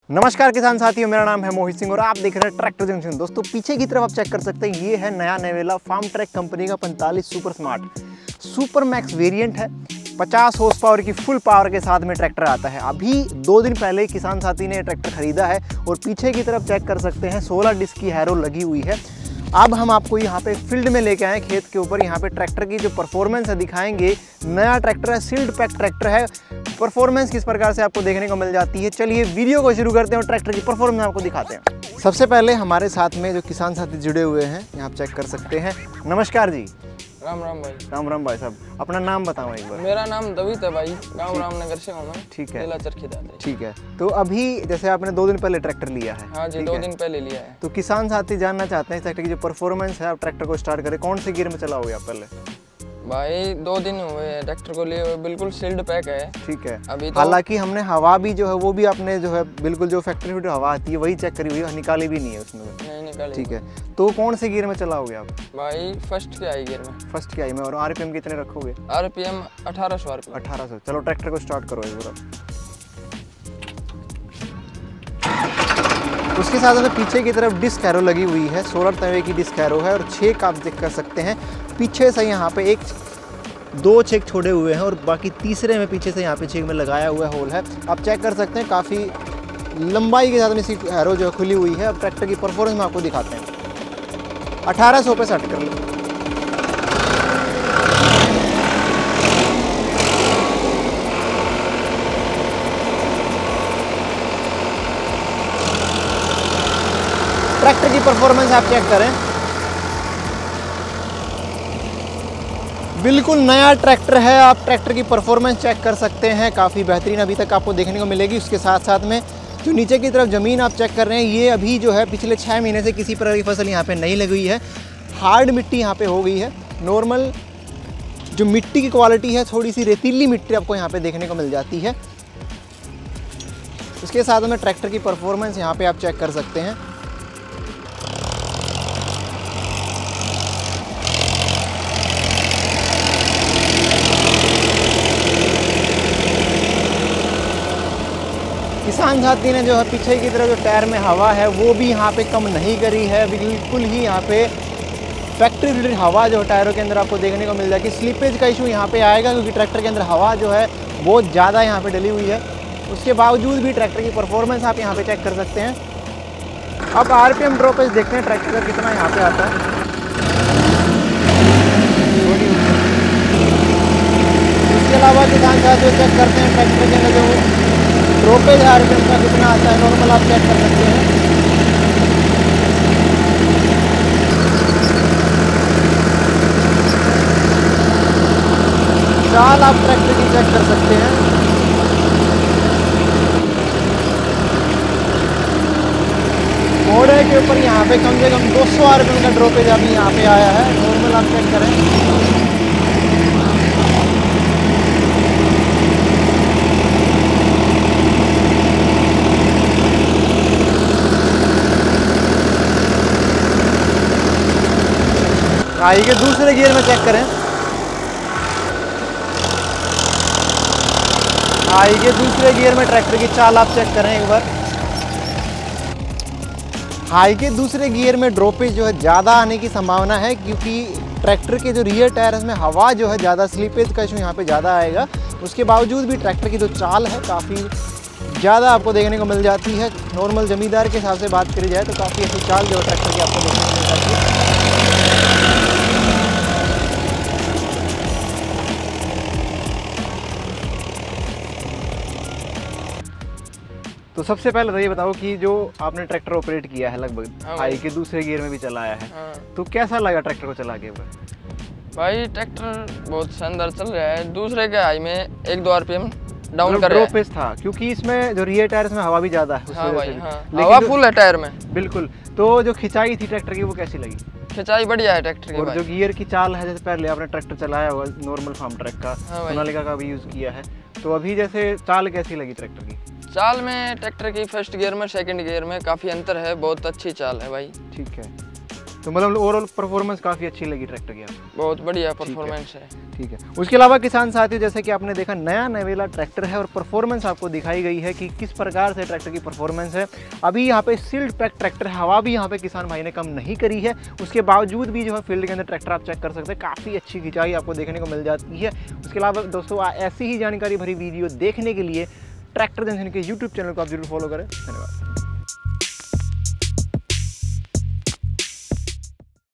नमस्कार किसान साथियों, मेरा नाम है मोहित सिंह और आप देख रहे हैं ट्रैक्टर जंक्शन। दोस्तों पीछे की तरफ आप चेक कर सकते हैं, ये है नया नेवेला फार्म ट्रैक कंपनी का 45 super smart super max variant है। 50 हॉर्स पावर की फुल पावर के साथ में ट्रैक्टर आता है। अभी 2 दिन पहले किसान साथी ने ट्रैक्टर खरीदा है और पीछे की तरफ चेक कर सकते हैं 16 डिस्क की हैरो लगी हुई है। अब हम आपको यहाँ पे फील्ड में लेके आए, खेत के ऊपर। यहाँ पे ट्रैक्टर की जो परफॉर्मेंस है दिखाएंगे। नया ट्रैक्टर है, सील्ड पैक ट्रैक्टर है। परफॉर्मेंस किस प्रकार से आपको देखने को मिल जाती है, चलिए वीडियो को शुरू करते हैं और ट्रैक्टर की परफॉर्मेंस आपको दिखाते हैं। सबसे पहले हमारे साथ में जो किसान साथी जुड़े हुए हैं, यहाँ आप चेक कर सकते हैं। नमस्कार जी। राम राम भाई। राम राम भाई साहब, अपना नाम बताओ एक बार। मेरा नाम दवित है भाई, गांव रामनगर से हूँ मैं। ठीक है, जिला चरखी दादरी। ठीक है। तो अभी जैसे आपने 2 दिन पहले ट्रैक्टर लिया है। हाँ जी, 2 दिन पहले लिया है। तो किसान साथी जानना चाहते हैं इस ट्रैक्टर की जो परफॉर्मेंस है, आप ट्रैक्टर को स्टार्ट करें, कौन से गियर में चलाओगे आप पहले? भाई 2 दिन हुए ट्रैक्टर को लिए हुए, बिल्कुल सील्ड पैक है। ठीक है। अभी तो हालांकि हमने हवा भी जो है वो भी आपने जो है बिल्कुल जो फैक्ट्री फिट हवा आती है वही चेक करी हुई है, निकाली भी नहीं है उसमें। नहीं निकाली। ठीक है। तो कौन से गियर में चलाओगे आप? भाई फर्स्ट के आई गियर में। फर्स्ट की आई में। और आरपीएम कितने रखोगे? RPM 1800 RPM. 1800। चलो ट्रैक्टर को स्टार्ट करो एक बार। उसके साथ में पीछे की तरफ डिस्क हैरो लगी हुई है, 16 तवे की डिस्क हैरो है और 6 आप देख कर सकते हैं। पीछे से यहाँ पे 2 छेक छोड़े हुए हैं और बाकी तीसरे में पीछे से यहाँ पे छेक में लगाया हुआ होल है। आप चेक कर सकते हैं, काफ़ी लंबाई के साथ में इसकी हैरो जो है खुली हुई है। अब ट्रैक्टर की परफॉर्मेंस में आपको दिखाते हैं। 1800 पे सेट कर लो। ट्रैक्टर की परफॉर्मेंस आप चेक करें, बिल्कुल नया ट्रैक्टर है। आप ट्रैक्टर की परफॉर्मेंस चेक कर सकते हैं, काफ़ी बेहतरीन अभी तक आपको देखने को मिलेगी। उसके साथ साथ में जो नीचे की तरफ ज़मीन आप चेक कर रहे हैं, ये अभी जो है पिछले 6 महीने से किसी प्रकार की फसल यहाँ पे नहीं लगी हुई है। हार्ड मिट्टी यहाँ पे हो गई है। नॉर्मल जो मिट्टी की क्वालिटी है, थोड़ी सी रेतीली मिट्टी आपको यहाँ पे देखने को मिल जाती है। उसके साथ में ट्रैक्टर की परफॉर्मेंस यहाँ पे आप चेक कर सकते हैं। किसान साथी ने जो है पीछे की तरफ जो टायर में हवा है वो भी यहाँ पे कम नहीं करी है। बिल्कुल ही यहाँ पे फैक्ट्री फिटेड हवा जो टायरों के अंदर आपको देखने को मिल जाएगी। स्लीपेज का इशू यहाँ पे आएगा क्योंकि ट्रैक्टर के अंदर हवा जो है बहुत ज़्यादा यहाँ पे डली हुई है। उसके बावजूद भी ट्रैक्टर की परफॉर्मेंस आप यहाँ पे चेक कर सकते हैं। अब आरपीएम ड्रॉपेज देखते हैं ट्रैक्टर का कितना यहाँ पे आता है। इसके अलावा किसान साथी चेक करते हैं ट्रैक्टर के अंदर जो ड्रॉपेज आरपीएम का कितना आता है। नॉर्मल आप चेक कर सकते हैं। चाल आप ट्रैक्टर की चेक कर सकते हैं। घोड़े के ऊपर यहाँ पे कम से कम 200 आरपीएम का ड्रॉपेज अभी यहाँ पे आया है। नॉर्मल आप चेक करें। आइए दूसरे गियर में चेक करें। आइए दूसरे गियर में ट्रैक्टर की चाल आप चेक करें एक बार। हाई के दूसरे गियर में ड्रॉपेज जो है ज़्यादा आने की संभावना है क्योंकि ट्रैक्टर के जो रियर टायर है उसमें हवा जो है ज़्यादा, स्लीपेज का इशू यहाँ पे ज़्यादा आएगा। उसके बावजूद भी ट्रैक्टर की जो चाल है काफ़ी ज़्यादा आपको देखने को मिल जाती है। नॉर्मल ज़मींदार के हिसाब से बात करी जाए तो काफ़ी अच्छी चाल जो है ट्रैक्टर की आपको देखने को मिल जाती है। तो सबसे पहले तो ये बताओ कि जो आपने ट्रैक्टर ऑपरेट किया है लगभग हाई के दूसरे गियर में भी चलाया है, तो कैसा लगा ट्रैक्टर को चला के? भाई ट्रैक्टर बहुत शानदार चल रहा है। दूसरे के हाई में 1-2 आरपीएम डाउन कर ड्रॉपेज था क्योंकि इसमें जो रियर टायर में हवा भी ज्यादा है। हाँ भाई, हाँ। हवा फुल है टायर में। बिल्कुल। तो जो खिंचाई थी ट्रैक्टर की वो कैसी लगी? खिंचाई बढ़िया है ट्रैक्टर की। और जो गियर की चाल है, जैसे पहले आपने ट्रैक्टर चलाया हुआ नॉर्मल फार्म ट्रैक का, सोनालिका का भी यूज किया है, तो अभी जैसे चाल कैसी लगी ट्रैक्टर की? चाल में ट्रैक्टर की फर्स्ट गियर में सेकंड गियर में काफ़ी अंतर है, बहुत अच्छी चाल है भाई। ठीक है। तो मतलब ओवरऑल परफॉर्मेंस काफ़ी अच्छी लगी ट्रैक्टर की आपको? बहुत बढ़िया परफॉर्मेंस है। ठीक है। उसके अलावा किसान साथियों, जैसे कि आपने देखा नया नवेला ट्रैक्टर है और परफॉर्मेंस आपको दिखाई गई है कि किस प्रकार से ट्रैक्टर की परफॉर्मेंस है। अभी यहाँ पे सील्ड पैक ट्रैक्टर है, हवा भी यहाँ पे किसान भाई ने कम नहीं करी है, उसके बावजूद भी जो है फील्ड के अंदर ट्रैक्टर आप चेक कर सकते हैं, काफ़ी अच्छी खिंचाई आपको देखने को मिल जाती है। उसके अलावा दोस्तों ऐसी ही जानकारी भरी वीडियो देखने के लिए ट्रैक्टर जंक्शन के यूट्यूब चैनल को आप जरूर फॉलो करें। धन्यवाद।